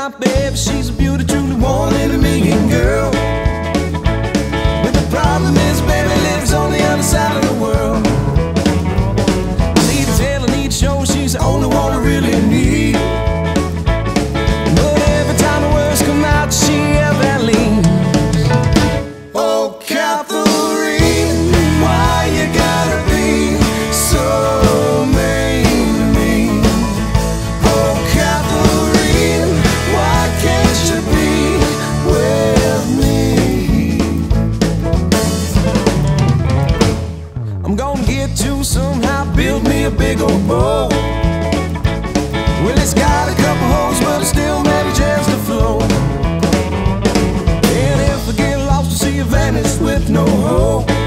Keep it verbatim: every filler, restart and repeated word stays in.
my baby, she's a beauty, truly one in a million girl. But the problem is, baby lives on the other side of the world. I need to tell, I need to show, she's the only one I really need. But every time the words come out, she ever leans. Oh, Kath-ah-reen, why you gotta be so mean to me? Oh, Kath-ah-reen, why can't you be with me? I'm gonna get you somehow, build me a big old boat. Well, it's got a couple holes, but it still manages to float. And if I get lost, I'll see you vanish with no hope.